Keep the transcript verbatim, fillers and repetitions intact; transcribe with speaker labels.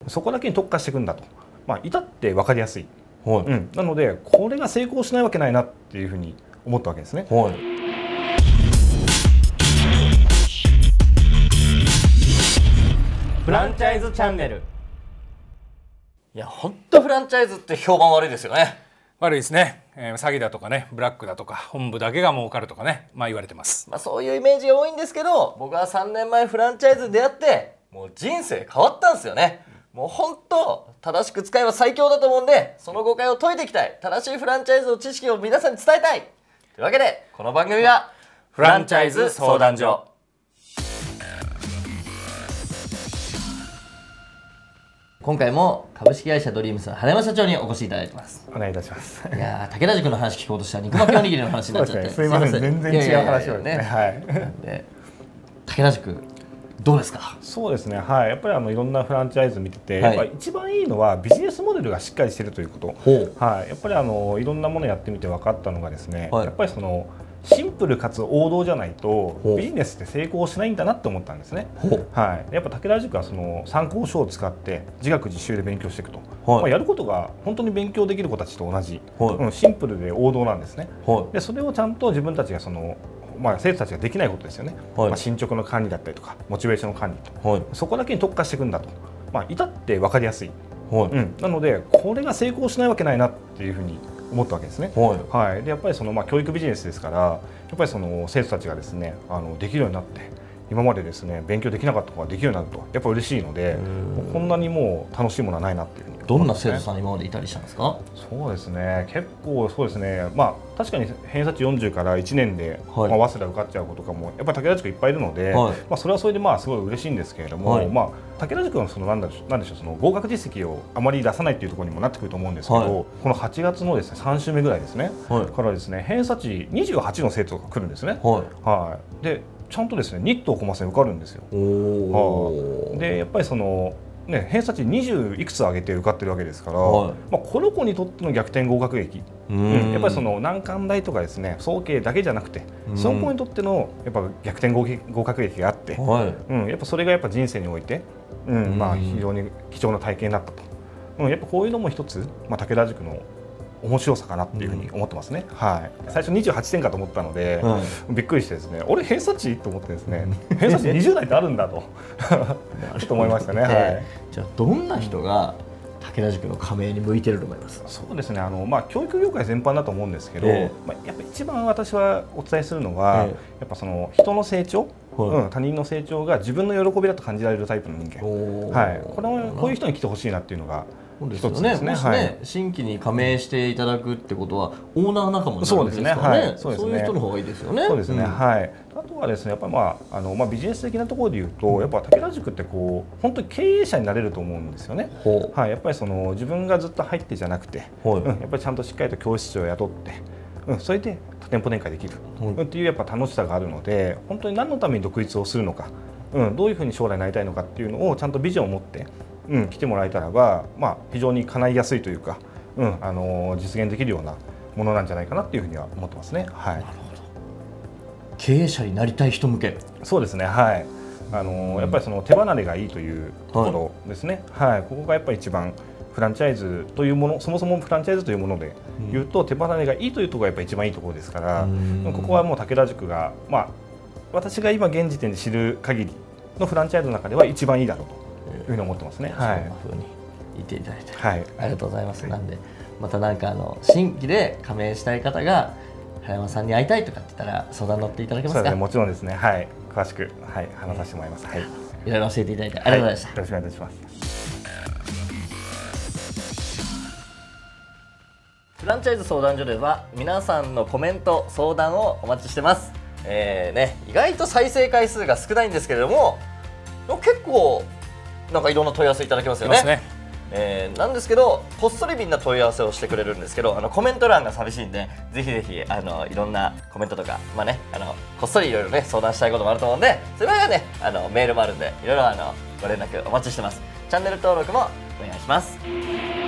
Speaker 1: そこだけに特化していくんだと、まあ、至って分かりやすい、
Speaker 2: はい、
Speaker 1: うん、なのでこれが成功しないわけないなっていうふうに思ったわけですね。はい、
Speaker 2: フランチャイズチャンネル。いや、本当フランチャイズって評判悪いですよね。
Speaker 3: 悪いですね、えー、詐欺だとかね、ブラックだとか、本部だけが儲かるとかね、まあ言われてます。
Speaker 2: まあそういうイメージが多いんですけど、僕はさんねんまえフランチャイズに出会ってもう人生変わったんですよね。もう本当正しく使えば最強だと思うんで、その誤解を解いていきたい、正しいフランチャイズの知識を皆さんに伝えたいというわけで、この番組はフランチャイズ相談所。今回も株式会社ドリームスの羽山社長にお越しいただいてます。
Speaker 1: お願いいたします。
Speaker 2: いやー、武田塾の話聞こうとしたら肉巻きおにぎりの話になっちゃって、
Speaker 1: すみません、全然違う話をね。はい。
Speaker 2: で、武田塾どうですか？
Speaker 1: そうですね、はい、やっぱりあのいろんなフランチャイズ見てて、はい、やっぱ一番いいのはビジネスモデルがしっかりしているということ、はい、やっぱりあのいろんなものやってみて分かったのがですね、はい、やっぱりそのシンプルかつ王道じゃないとビジネスって成功しないんだなって思ったんですね。はい、やっぱ武田塾はその参考書を使って自学自習で勉強していくと、はい、まあやることが本当に勉強できる子たちと同じ、はい、うん、シンプルで王道なんですね。はい、でそれをちゃんと自分たちがそのまあ生徒たちができないことですよね、はい、まあ進捗の管理だったりとかモチベーションの管理と、はい、そこだけに特化していくんだと、まあ、至って分かりやすい、はい、うん、なのでこれが成功しないわけないなっていうふうに思ったわけですね。はい、はい、でやっぱりそのまあ教育ビジネスですから、やっぱりその生徒たちがですねあのできるようになって、今までですね勉強できなかったことができるようになるとやっぱ嬉しいので、こんなにもう楽しいものはないなっていうふうに、ね、
Speaker 2: どんな生徒さん今までいたりしたんですか？
Speaker 1: そうですね、結構そうですね、まあ確かに偏差値よんじゅうからいちねんで、はい、まあ、早稲田受かっちゃう子とかもやっぱり武田塾いっぱいいるので、はい、まあそれはそれでまあすごい嬉しいんですけれども、はい、まあ武田塾のそのなんでしょう、なんでしょう、その合格実績をあまり出さないっていうところにもなってくると思うんですけど、はい、このはちがつのですねさん週目ぐらいですね、はい、からですね偏差値にじゅうはちの生徒が来るんですね。はい、はい、でちゃんとですね日東コマセン受かるんですよ。はあ、でやっぱりそのね、偏差値にじゅういくつ上げて受かってるわけですから、はい、まあこの子にとっての逆転合格劇、うん、やっぱりその難関大とかですね早慶だけじゃなくて、その子にとってのやっぱ逆転合格劇があって、はい、うん、やっぱそれがやっぱ人生において、うん、まあ非常に貴重な体験になったと、うん、やっぱこういうのも一つ、まあ、武田塾の面白さかなっていうふうに思ってますね。うん、はい、最初にじゅうはちてんかと思ったので、はい、びっくりしてですね、俺偏差値と思ってですね、偏差値にじゅう代ってあるんだとちょっと思いましたね。はい、
Speaker 2: じゃあどんな人が武田塾の加盟に向いてると思います？
Speaker 1: そうですね、あのまあ教育業界全般だと思うんですけど、えー、まあやっぱ一番私はお伝えするのは、えー、やっぱその人の成長、はい、うん、他人の成長が自分の喜びだと感じられるタイプの人間、はい、これはこういう人に来てほしいなっていうのが一つですね。もしね、
Speaker 2: 新規に加盟していただくってことはオーナー仲間になるんですからね。そういう人の方がいいですよね。
Speaker 1: そうですね。はい。あとはですね、やっぱりまああのまあビジネス的なところで言うと、やっぱ武田塾ってこう本当に経営者になれると思うんですよね。はい。やっぱりその自分がずっと入ってじゃなくて、うん、やっぱりちゃんとしっかりと教室長を雇って、うん、それで多店舗展開できる、うん、っていうやっぱ楽しさがあるので、本当に何のために独立をするのか、うん、どういうふうに将来なりたいのかっていうのをちゃんとビジョンを持って。うん、来てもらえたらば、まあ、非常に叶いやすいというか、うん、あの実現できるようなものなんじゃないかなっていうふうには思ってますね。はい、なるほど。
Speaker 2: 経営者になりたい人向け。
Speaker 1: そうですね。はい。あの、うん、やっぱりその手離れがいいというところですね。はい。はい、ここがやっぱり一番フランチャイズというもの、そもそもフランチャイズというもので言うと、うん、手離れがいいというところがやっぱり一番いいところですから、うん、ここはもう武田塾が、まあ私が今現時点で知る限りのフランチャイズの中では一番いいだろうと。いうふうに思ってますね。はい。
Speaker 2: そんな風に言っていただいて、
Speaker 1: はい、
Speaker 2: ありがとうございます。はい、なんでまたなんかあの新規で加盟したい方が羽山さんに会いたいとかって言ったら相談乗っていただけますか？
Speaker 1: そうですね、もちろんですね。はい、詳しく、はい、話させてもらいます。はい。
Speaker 2: いろいろ教えていただいてありがとうございました。
Speaker 1: はい、よろしくお願いいたします。
Speaker 2: フランチャイズ相談所では皆さんのコメント相談をお待ちしてます。えーね、意外と再生回数が少ないんですけれども、結構なんかいろんな問い合わせいただきますよね。ね、えー、なんですけどこっそりみんな問い合わせをしてくれるんですけど、あのコメント欄が寂しいんで、ぜひぜひあのいろんなコメントとか、まあね、あのこっそりいろいろね相談したいこともあると思うんで、それはねあのメールもあるんでいろいろあのご連絡お待ちしてます。チャンネル登録もお願いします。